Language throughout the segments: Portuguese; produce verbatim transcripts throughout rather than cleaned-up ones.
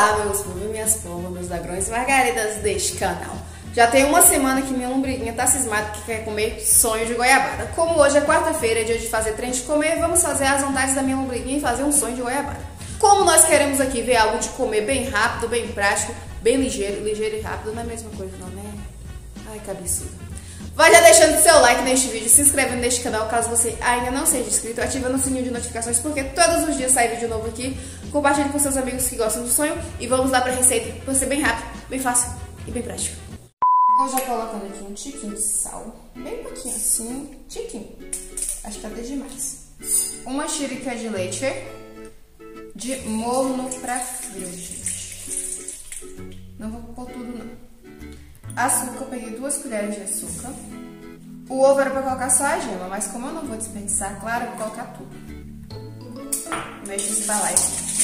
Olá, meus povos, minhas povas, meus ladrões e margaridas deste canal. Já tem uma semana que minha lombriguinha tá cismada que quer comer sonho de goiabada. Como hoje é quarta-feira, é dia de fazer trem de comer, vamos fazer as vontades da minha lombriguinha e fazer um sonho de goiabada. Como nós queremos aqui ver algo de comer bem rápido, bem prático, bem ligeiro, ligeiro e rápido, não é a mesma coisa não, né? Ai, cabeçuda. Vai já deixando seu like neste vídeo, se inscrevendo neste canal caso você ainda não seja inscrito, ativando o sininho de notificações porque todos os dias sai vídeo novo aqui. Compartilhe com seus amigos que gostam do sonho e vamos lá para a receita, para ser bem rápido, bem fácil e bem prático. Vou já colocando aqui um tiquinho de sal, bem pouquinho assim, tiquinho, acho que até demais. Uma xírica de leite de morno para frio, gente. Não vou pôr tudo não. Açúcar, eu peguei duas colheres de açúcar. O ovo era pra colocar só a gema, mas como eu não vou desperdiçar, claro, eu vou colocar tudo. Mexe esse balaio.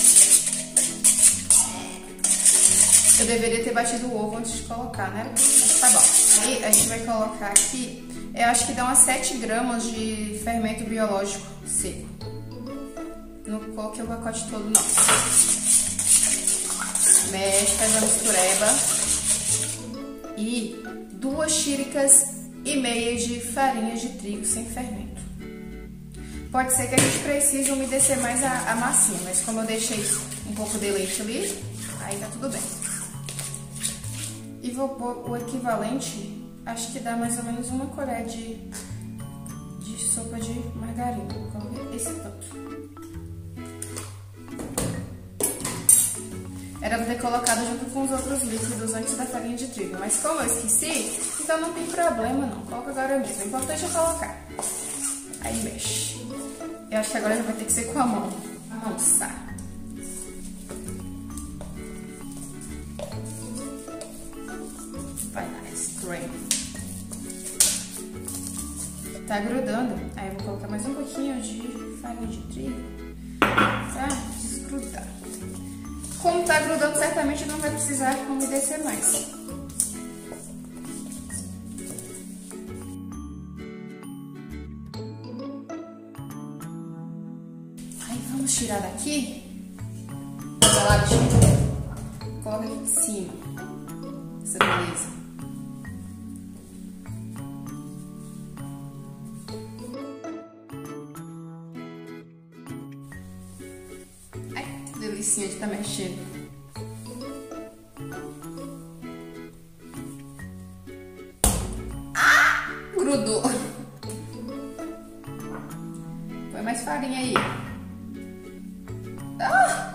Eu deveria ter batido o ovo antes de colocar, né? Mas tá bom. Aí a gente vai colocar aqui, eu acho que dá umas sete gramas de fermento biológico seco. Não coloquei o pacote todo, não. Mexe, faz a mistureba. E duas xícaras e meia de farinha de trigo sem fermento. Pode ser que a gente precise umedecer mais a, a massinha, mas como eu deixei um pouco de leite ali, aí tá tudo bem. E vou pôr o equivalente, acho que dá mais ou menos uma colher de, de sopa de margarina. Vou colocar esse tanto. Era pra ter colocado junto com os outros líquidos antes da farinha de trigo, mas como eu esqueci, então não tem problema não, coloca agora mesmo, o importante é colocar. Aí mexe. Eu acho que agora já vai ter que ser com a mão, amansar. Vai lá, strain. Tá grudando, aí eu vou colocar mais um pouquinho de farinha de trigo pra desgrudar. Como tá grudando, certamente não vai precisar umedecer mais. Aí vamos tirar daqui. Coloca aqui em cima. Essa beleza. Delicinha de estar mexendo. Ah! Grudou. Põe mais farinha aí. Ah!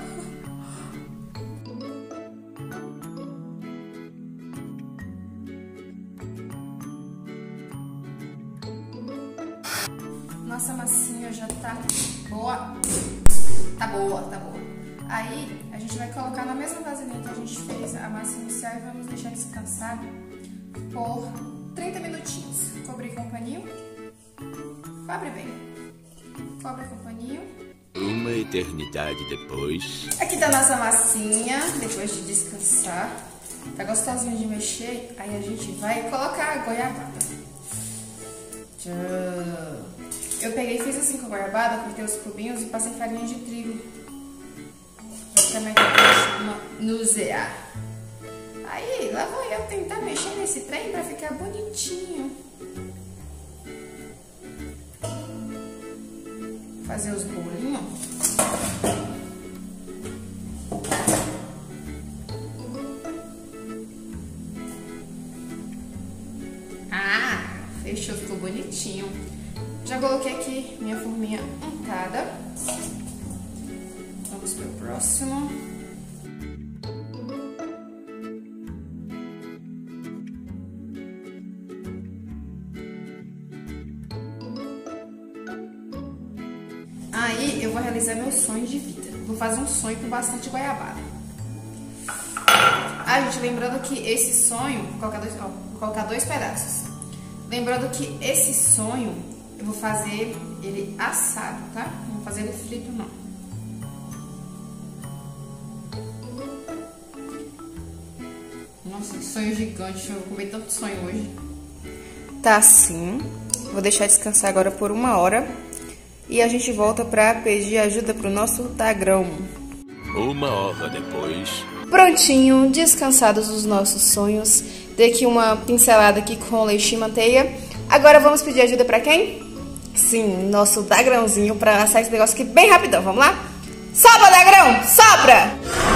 Nossa massinha já tá boa. Tá boa, tá boa. Aí, a gente vai colocar na mesma vasilhinha que a gente fez a massa inicial e vamos deixar descansar por trinta minutinhos. Cobrir com paninho. Cobre bem. Cobre com paninho. Uma eternidade depois. Aqui tá a nossa massinha, depois de descansar. Tá gostosinho de mexer. Aí a gente vai colocar a goiabada. Tchau. Eu peguei e fiz assim com a goiabada, cortei os cubinhos e passei farinha de trigo. Também manusear. Aí, lá vou eu tentar mexer nesse trem pra ficar bonitinho. Fazer os bolinhos. Ah, fechou, ficou bonitinho. Já coloquei aqui minha forminha untada. Vamos para o próximo. Aí eu vou realizar meu sonho de vida. Vou fazer um sonho com bastante goiabada. Ah, gente, lembrando que esse sonho, vou colocar dois, ó, vou colocar dois pedaços. Lembrando que esse sonho eu vou fazer ele assado, tá? Não vou fazer ele frito não. Nossa, que sonho gigante, eu vou comer tanto sonho hoje. Tá assim, vou deixar descansar agora por uma hora. E a gente volta pra pedir ajuda pro nosso tagrão. Uma hora depois. Prontinho, descansados os nossos sonhos. Dei aqui uma pincelada aqui com leite e manteiga. Agora vamos pedir ajuda pra quem? Sim, nosso Dagrãozinho, pra assar esse negócio aqui bem rapidão. Vamos lá? Sopra, Dagrão! Sopra!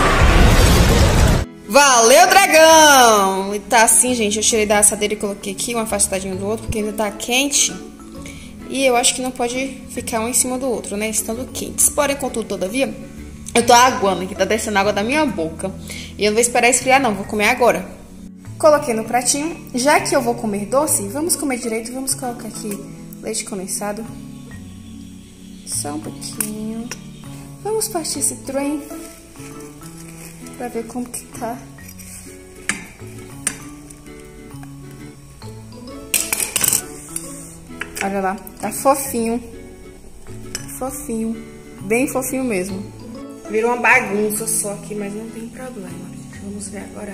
Valeu, Dragão! E tá assim, gente, eu tirei da assadeira e coloquei aqui um afastadinho do outro, porque ainda tá quente. E eu acho que não pode ficar um em cima do outro, né? Estando quentes. Porém, contudo, todavia, eu tô aguando aqui, tá descendo água da minha boca. E eu não vou esperar esfriar, não, vou comer agora. Coloquei no pratinho. Já que eu vou comer doce, vamos comer direito. Vamos colocar aqui leite condensado. Só um pouquinho. Vamos partir esse trem pra ver como que tá. Olha lá, tá fofinho. Fofinho. Bem fofinho mesmo. Virou uma bagunça só aqui, mas não tem problema. Vamos ver agora.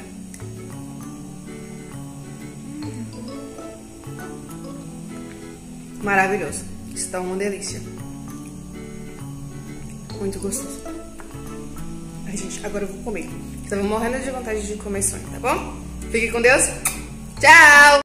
Maravilhoso. Está uma delícia. Muito gostoso. Ai, gente, agora eu vou comer. Estava morrendo de vontade de comer sonho, tá bom? Fique com Deus. Tchau!